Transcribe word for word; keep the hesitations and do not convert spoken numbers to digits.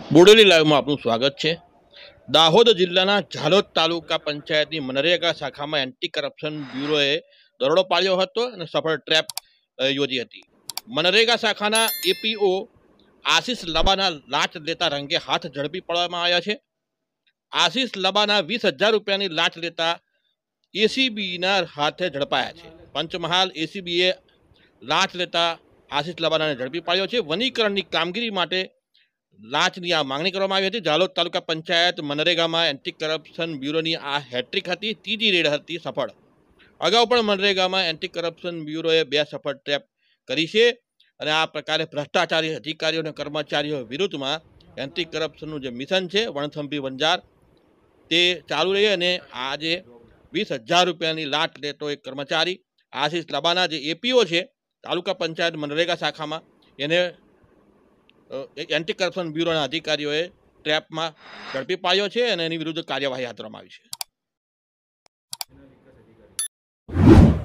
બોડેલી લાઈવમાં આપનું સ્વાગત છે। દાહોદ જિલ્લાના ઝાલોદ તાલુકા પંચાયતની મનરેગા શાખામાં એન્ટી કરપ્શન બ્યુરોએ દરોડો પાડ્યો હતો અને સફળ ટ્રેપ યોજી હતી। મનરેગા શાખાના એપીઓ આશિષ લબાના લાંચ લેતા રંગે હાથ ઝડપી પાડવામાં આવ્યા છે। આશિષ લબાના વીસ હજાર રૂપિયાની લાંચ લેતા એસીબીના હાથે ઝડપાયા છે। પંચમહાલ એસીબીએ લાંચ લેતા આશિષ લબાનાને ઝડપી પાડ્યો છે। વનીકરણની કામગીરી માટે લાંચની આ માંગણી કરવામાં આવી હતી। ઝાલોદ તાલુકા પંચાયત મનરેગામાં એન્ટી કરપ્શન બ્યુરોની આ હેટ્રિક હતી, ત્રીજી રેડ હતી સફળ। અગાઉ પણ મનરેગામાં એન્ટી કરપ્શન બ્યુરોએ બે સફળ ટ્રેપ કરી છે અને આ પ્રકારે ભ્રષ્ટાચારી અધિકારીઓ અને કર્મચારીઓ વિરુદ્ધમાં એન્ટી કરપ્શનનું જે મિશન છે વણથંભી વંજાર તે ચાલુ રહી અને આજે વીસ હજાર રૂપિયાની લાંચ લેતો એક કર્મચારી આશિષ લબાના જે એપીઓ છે તાલુકા પંચાયત મનરેગા શાખામાં એને એન્ટી કરપ્શન બ્યુરોના અધિકારીઓએ ટ્રેપમાં ઝડપી પાડ્યો છે અને એની વિરુદ્ધ કાર્યવાહી હાથ ધરવામાં આવી છે।